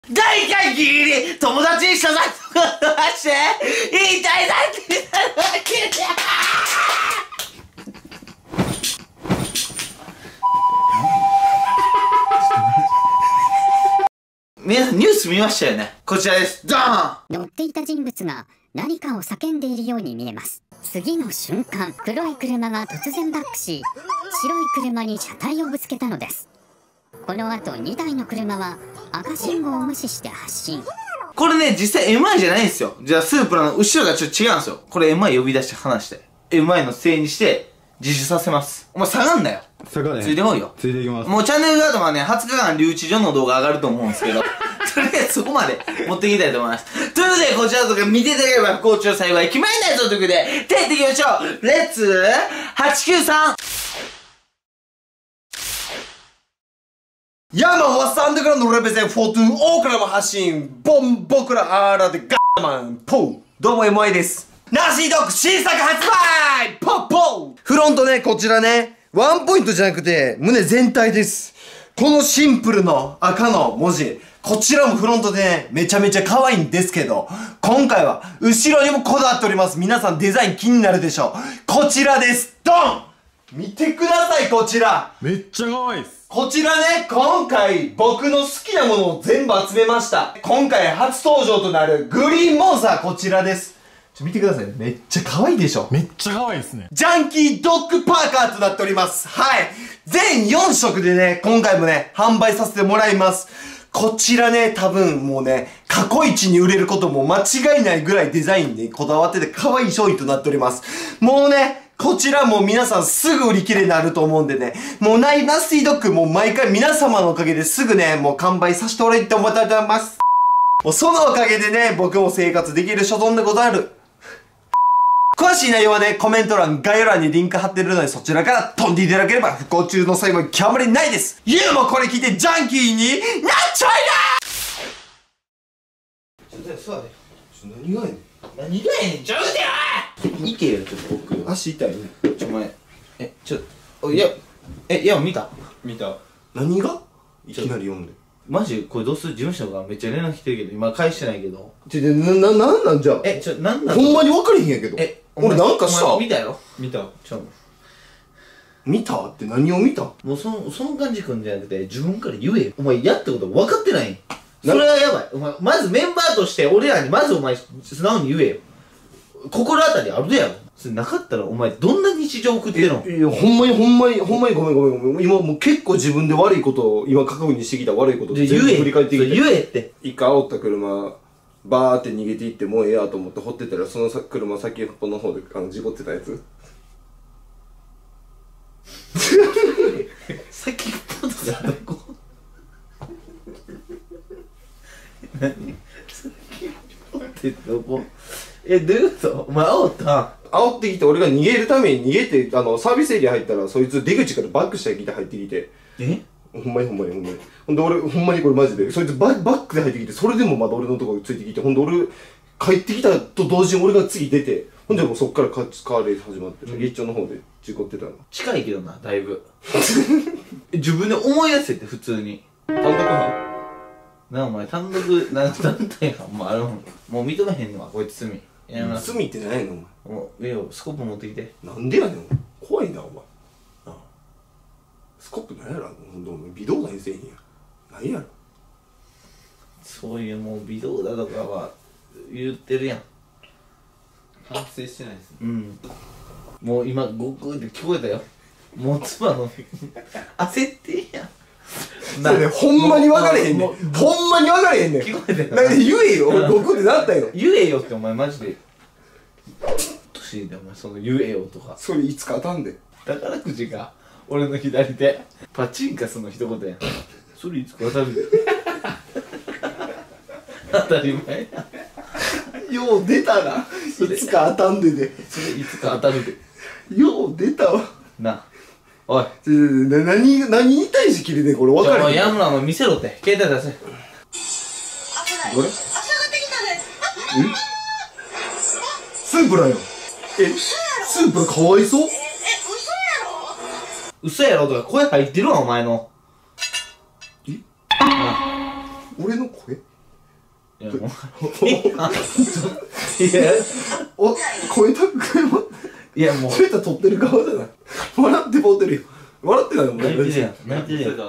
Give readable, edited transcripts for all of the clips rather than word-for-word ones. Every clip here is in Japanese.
大会ギリギリ友達に謝罪とかして言いたいなって言っただけで皆さんニュース見ましたよね。こちらです。ドーン。 乗っていた人物が何かを叫んでいるように見えます。次の瞬間、黒い車が突然バックし、白い車に車体をぶつけたのです。この後2台の車は赤信号を無視して発進。 これね、実際 MI じゃないんですよ。じゃあスープラの後ろがちょっと違うんですよ。これ MI 呼び出して話して MI のせいにして自首させます。お前下がんなよ。 下がね。 ついてこいよ。 ついていきます。 もうチャンネルガードはね、20日間留置所の動画上がると思うんですけどとりあえずそこまで持っていきたいと思います。ということで、こちらとか見ていただければ不幸中幸い、決まりないぞということで、手いっていきましょう。レッツ 893。 ヤーマンはサンダーグラウンドレベゼン42大倉も発信ボン僕らアーラでガーマンポーどうも MI ですナシードッグ新作発売ポッポーフロントね、こちらね、ワンポイントじゃなくて胸全体です。このシンプルの赤の文字、こちらもフロントでね、めちゃめちゃ可愛いんですけど、今回は後ろにもこだわっております。皆さんデザイン気になるでしょう。こちらです。ドン見てください、こちらめっちゃ可愛いです。 こちらね、今回僕の好きなものを全部集めました。今回初登場となるグリーンモンスター、こちらです。見てください。めっちゃ可愛いでしょ。 めっちゃ可愛いですね。 ジャンキードッグパーカーとなっております。はい。全4色でね、今回もね、販売させてもらいます。こちらね、多分もうね、過去一に売れることも間違いないぐらいデザインにこだわってて可愛い商品となっております。もうね、こちらも皆さんすぐ売り切れになると思うんでね、もうナスティドッグも毎回皆様のおかげですぐね、もう完売させてもらいたいと思っております。もうそのおかげでね、僕も生活できる所存でござる。詳しい内容はね、コメント欄、概要欄にリンク貼ってるので、そちらから飛んでいただければ不幸中の幸い極まりないです。ユウもこれ聞いてジャンキーになっちゃいなそうだね。 何がやねん。 何がやねん、ちょうでよいけよ、ちょっと僕。 足痛いね。 お前、いや、見た何がいきなり読んで。 マジこれどうする？事務所がめっちゃ連絡来てるけど、今返してないけど。 なんなんじゃなんなんほんまに分かれへんやけど。俺なんかした見たやろ？ 見た。 見たって何を見た？ もうその感じくんじゃなくて、自分から言えよ。お前やったこと分かってないん。それはやばい。お前、まずメンバーとして俺らにまずお前素直に言えよ。心当たりあるやろ。それなかったらお前どんな日常送ってるの？ いや、ほんまにごめん。今もう結構自分で悪いことを、今確認してきた悪いことを全部振り返ってきて。 言えって。 一回煽った車、バーって逃げていってもうええやと思って掘ってたら、その車先っぽの方で事故ってたやつ。 先っぽとかどこ？何？先っぽってどこ？どういうこと？お前煽った？ 煽ってきて、俺が逃げるために逃げて、サービスエリア入ったら、そいつ出口からバックしてきて入ってきて。ほんまに。ほんで俺、ほんまにこれマジで、そいつバックで入ってきて、それでもまだ俺のところついてきて、ほんで俺、帰ってきたと同時に俺が次出て、ほんでもうそっからカーレース始まって、一丁の方で事故ってたの。 近いけどな、だいぶ。自分で思い出せって、普通に。 単独犯お前、単独、団体犯もあるもん。もう認めへんのわ、こいつ罪。 罪ってないのお前。 もう、スコープ持ってきて。 なんでやねん、怖いな、お前。スコップなんやろ、ほんと、微動だにせえへんや。なんやろ。 そういうもう微動だとかは言ってるやん。 反省してないですね。 うん。もう今、ゴクって聞こえたよ。もう妻の、焦ってんやん。 それね、ほんまに分かれへんねん。ほんまに分かれへんねん。 聞こえたよ。 なんか言えよ、俺ゴクってなったよ。 言えよってお前マジで。年でお前その言えよとか。 それいつか当たんで。 宝くじが俺の左手パチンカスの一言やん。それいつか当たるで。当たり前や。 よう出たな。いつか当たんでで。 それいつか当たるで。 よう出たわ。 な。おい。 何に対して切れてんこれ分かる。 おい、ヤムラも見せろって。携帯出せ。 どれ？スープラよ。スープラかわいそう？ 嘘やろとか声入ってるわ、お前の。 俺の声？ いやもういや声高くもいやもうそれと撮ってる側じゃない笑ってもうてるよ笑ってないもん泣いてるやん泣いてるやん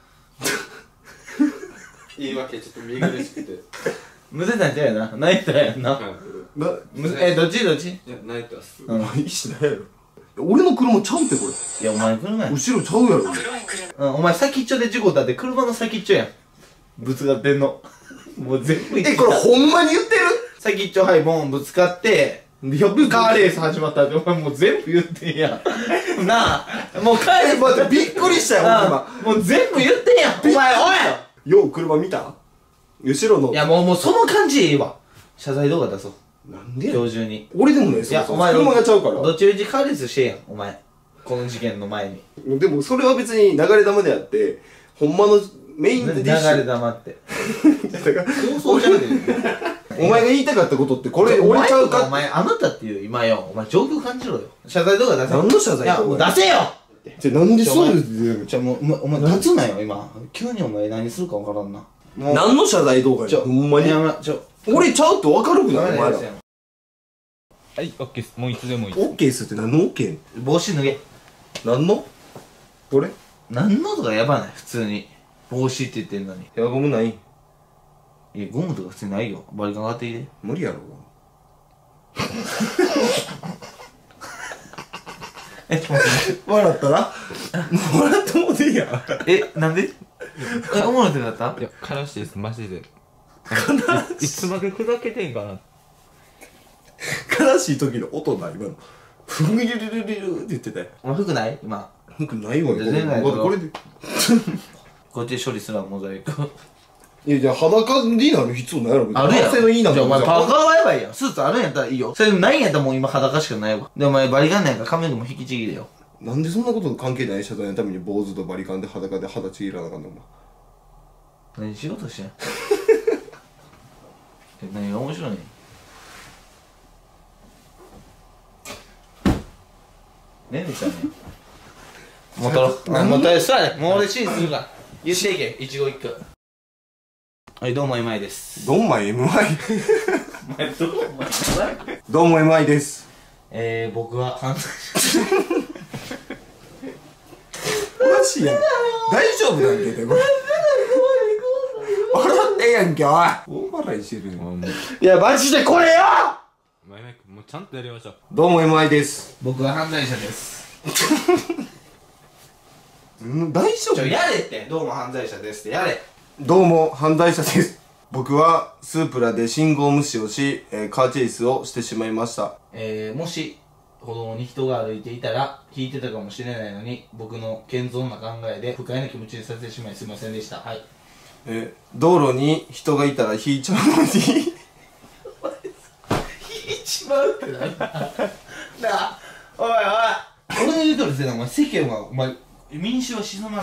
言い訳ちょっと見苦しくて。 むせたんちゃうやな泣いたやんなはいなどっちどっちいや、泣いてます。 うんいいしないやろ俺の車ちゃうってこれいやお前車やん後ろちゃうやろお前先っちょで事故ったって車の先っちょやんぶつかってんのもう全部言ってきたこれほんまに言ってる先っちょはいボンぶつかってやべカーレース始まったってお前もう全部言ってんやんなあもうカーレース待ってびっくりしたよあもう全部言ってんやんお前おいよう車見た後ろのいやもうその感じでいいわ謝罪動画出そうなんでや今日中に俺でもねいやお前車がちゃうからどっちみちカーレースしてやんお前この事件の前にでもそれは別に流れ玉であってほんまのメイン流ディッシュれ玉ってだから放送じゃなくてお前が言いたかったことってこれ俺ちゃうおか前あなたっていう今よお前状況感じろよ謝罪動画出せ何の謝罪動画いやもう出せよじゃなんでそうですじゃもうお前立つなよ今急にお前何するか分からんなもう何の謝罪動画やほんまにやめ俺ちゃうって分かるくないお前らはい、オッケーです。もういつでもいい。 オッケーすって何のオッケー帽子脱げ何のこれ何のとかやばない普通に帽子って言ってんのにヘアゴムないいやゴムとか普通にないよバリカン上がっていいで無理やろ笑ったな笑ってもうていいやんなんでおもろくなったいや、悲しいです、マジで。いつまで砕けてんかな。 悲しい時の音だ今のふんぐりるるるるって言ってたよお前服ない今服ないわよ全然ないこれでこっちで処理するわモザイクいやじゃあ裸になる必要ないやろあるやん男性のいいなじゃあお前パーカーはやばいやんスーツあるんやったらいいよそれないんやったらもう今裸しかないわでお前バリカンなんやから髪の毛も引きちぎれよなんでそんなこと関係ない謝罪のために坊主とバリカンで裸で肌ちぎらなあかんのお前何しようとしてん何が面白いねんねんでしたねもう取ろうもう取ろう座れもう俺指示するから言っていけ一期一句はいどうも今井ですどうも MI お前どうもどうも MI です僕は犯罪マジやん大丈夫なんけどこれ笑ってやんけおい大笑いしてるよもう、 いやマジでこれよもうちゃんとやりましょう。 どうも MI です僕は犯罪者です大丈夫やれってどうも犯罪者ですってやれどうも犯罪者です僕はスープラで信号無視をし、カーチェイスをしてしまいましたもし歩道に人が歩いていたら引いてたかもしれないのに僕の健全な考えで不快な気持ちにさせてしまいすいませんでしたはい道路に人がいたら引いちゃうのに一番ってなあおいおい俺の言うとりせなお前世間はお前民衆は沈まない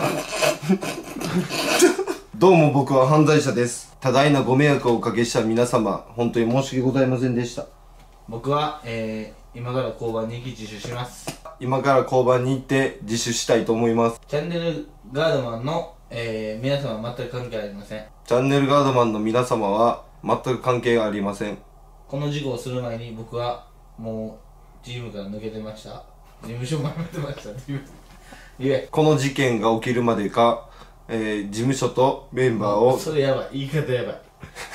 どうも僕は犯罪者です多大なご迷惑をおかけした皆様本当に申し訳ございませんでした僕は今から交番に行き自首します今から交番に行って自首したいと思いますチャンネルガードマンの、皆様は全く関係ありませんチャンネルガードマンの皆様は全く関係ありませんこの事故をする前に僕はもうチームから抜けてました事務所も辞めてました言えこの事件が起きるまでか、事務所とメンバーをそれやばい言い方やばい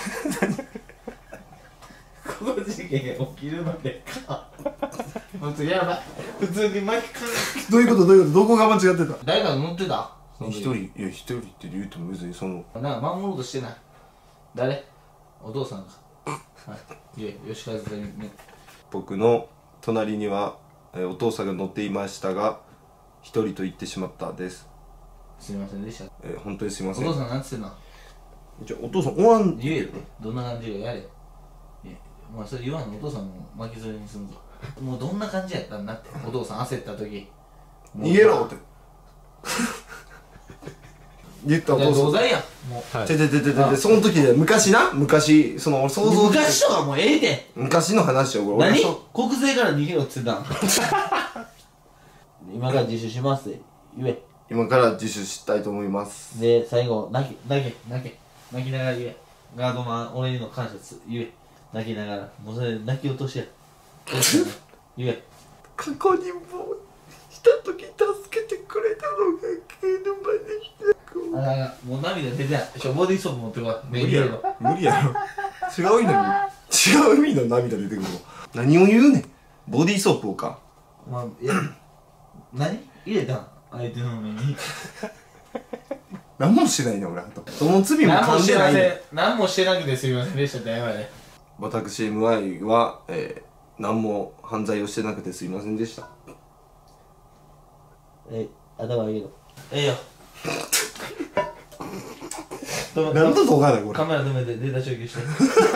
この事件が起きるまでか本当やばい普通に巻き込どういうことどこが間違ってた誰か乗ってた一人いや一人って言うと別にそのなんか守ろうとしてない誰お父さんかはいいえ吉川さんにね僕の隣には、お父さんが乗っていましたが一人と言ってしまったです、 すいませんでした本当にすいませんお父さんなんつってんのじゃあお父さんおわん言えよどんな感じがやれいやお前それ言わんのお父さんも巻き添えにすんぞもうどんな感じやったんだってお父さん焦った時逃げろって言ったおじゃあ父さん同罪やんもうはい。 その時で昔その俺想像昔とかもうええで昔の話よ俺何そう国税から逃げろっつってたん今から自首しますで言え今から自首したいと思いますで最後泣きながら言えガードマン、俺の感謝言え。泣きながら。もうそれ泣き落としや。言え。 過去にもした時助けてくれたのが車でした。 もう涙出てない。ボディーソープ持ってこい。 無理やろ。無理やろ。違う意味違う意味の涙出てくるわ。何を言うねん。ボディーソープをか。 まあ、いや、何入れたん相手の目に。 何もしてないね俺。その罪も噛んでないね。 何もしてなくてすみませんでしたって謝れ。 私 MI は、何も犯罪をしてなくてすいませんでした。 頭上げろ。よ。 何の動画だよこれ。 カメラ止めてデータ消去して。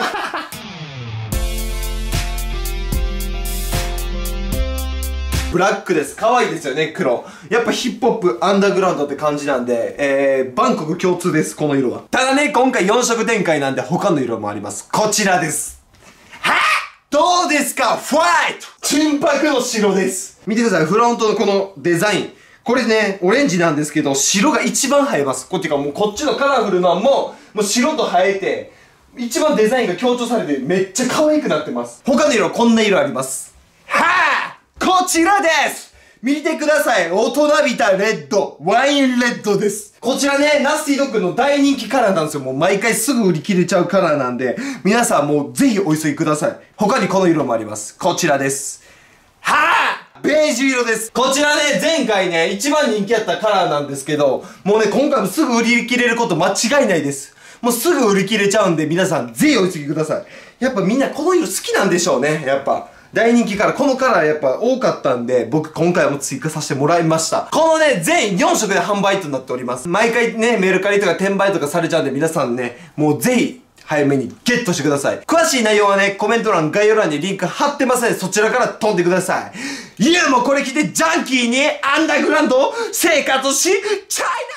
ブラックです。可愛いですよね、黒。やっぱヒップホップ、アンダーグラウンドって感じなんで、バンコク共通です、この色は。ただね、今回4色展開なんで他の色もあります。こちらです。はぁ！どうですか？ファイト！純白の白です。見てください、フロントのこのデザイン。これね、オレンジなんですけど、白が一番映えます。こっちか、もうこっちのカラフルなのもう白と映えて、一番デザインが強調されてめっちゃ可愛くなってます。他の色、こんな色あります。はぁ！こちらです！見てください。大人びたレッド。ワインレッドです。こちらね、ナスティドッグの大人気カラーなんですよ。もう毎回すぐ売り切れちゃうカラーなんで、皆さんもうぜひお急ぎください。他にこの色もあります。こちらです。はぁ！ベージュ色です。こちらね、前回ね、一番人気やったカラーなんですけど、もうね、今回もすぐ売り切れること間違いないです。もうすぐ売り切れちゃうんで、皆さんぜひお急ぎください。やっぱみんなこの色好きなんでしょうね、やっぱ。大人気カラー、このカラーやっぱ多かったんで、僕今回も追加させてもらいました。このね、全4色で販売となっております。毎回ね、メルカリとか転売とかされちゃうんで、皆さんね、もうぜひ、早めにゲットしてください。詳しい内容はね、コメント欄、概要欄にリンク貼ってますので、そちらから飛んでください。ユウもこれ着てジャンキーにアンダーグラウンド生活しちゃいな